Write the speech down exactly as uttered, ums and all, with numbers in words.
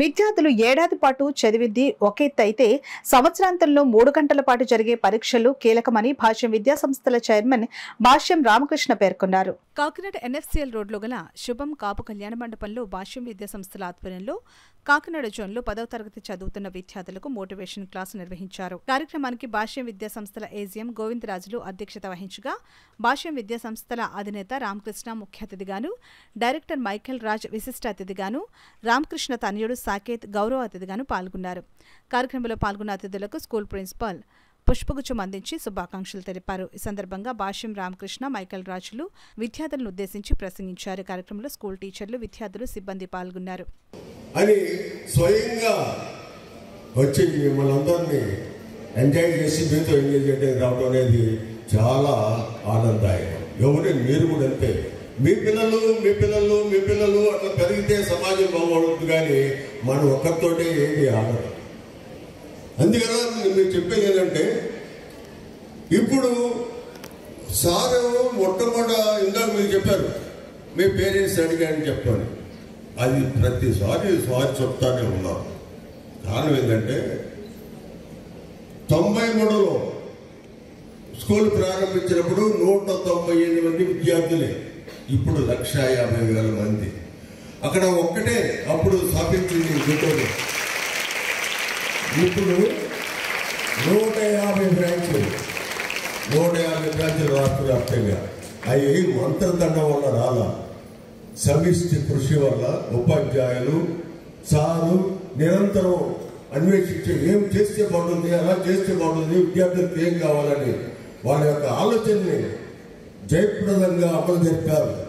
విద్యార్థులు ఏడాది పాటు చదివింది ఒక ఎత్తు అయితే సంవత్సరాంతంలో మూడు గంటల పాటు జరిగే పరీక్షలు కీలకమని భాష్యం విద్యా సంస్థల చైర్మన్ భాష్యం రామకృష్ణ పేర్కొన్నారు. కాకినాడ ఎన్ఎఫ్సిఎల్ రోడ్లో గల శుభం కాపు కళ్యాణ మండపంలో భాష్యం విద్యా సంస్థల ఆధ్వర్యంలో కాకినాడ జోన్లో పదవ తరగతి చదువుతున్న విద్యార్థులకు మోటివేషన్ క్లాసు నిర్వహించారు. కార్యక్రమానికి భాష్యం విద్యా సంస్థల ఏజీఎం గోవిందరాజులు అధ్యక్షత వహించగా భాష్యం విద్యా సంస్థల అధినేత రామకృష్ణ ముఖ్య అతిథిగాను, డైరెక్టర్ మైఖేల్ రాజ్ విశిష్ట అతిథిగాను, రామకృష్ణ తనయుడు సాకేత్ గౌరవ అతిథిగాను పాల్గొన్నారు. కార్యక్రమంలో పాల్గొన్న అతిథులకు స్కూల్ ప్రిన్సిపాల్ పుష్పగుచ్చం అందించి శుభాకాంక్షలు తెలిపారు. ఈ సందర్భంగా భాష్యం రామకృష్ణ, మైఖేల్ రాజులు విద్యార్థులను ఉద్దేశించి ప్రసంగించారు. కార్యక్రమంలో స్కూల్ టీచర్లు, విద్యార్థులు, సిబ్బంది పాల్గొన్నారు. అని స్వయంగా వచ్చి మిమ్మల్ని అందరినీ ఎంజాయ్ చేసి మీతో ఎంజాయ్ చేయడానికి రావడం అనేది చాలా ఆనందదాయకం. ఎవరైనా మీరు కూడా అంతే, మీ పిల్లలు మీ పిల్లలు మీ పిల్లలు అట్లా పెరిగితే సమాజం బాగుంటుంది, కానీ మనం ఒక్కరితోటే ఏది ఆగదు. అందుకని మీరు చెప్పేది ఏంటంటే, ఇప్పుడు సారు మొట్టమొదట ఇందాక మీరు చెప్పారు మీ పేరెంట్స్ అడిగారని చెప్పాను. అది ప్రతిసారి సారి చెప్తానే ఉన్నాం. కారణం ఏంటంటే, తొంభై మూడులో స్కూల్ ప్రారంభించినప్పుడు నూట తొంభై ఎనిమిది మంది విద్యార్థులే, ఇప్పుడు లక్ష యాభై వేల మంది. అక్కడ ఒక్కటే అప్పుడు స్థాపించింది గుంటూరు. ఇప్పుడు నూట యాభై బ్రాంచులు నూట యాభై బ్రాంచులు రాష్ట్ర వ్యాప్తంగా. అవి మంత్రదండం వల్ల రాలా, సమిష్టి కృషి వల్ల ఉపాధ్యాయులు సారు నిరంతరం అన్వేషించి ఏం చేస్తే బాగుంటుంది, అలా చేస్తే బాగుంటుంది, విద్యార్థులకు ఏం కావాలని వాళ్ళ యొక్క ఆలోచనని జయప్రదంగా అమలు జరిపారు.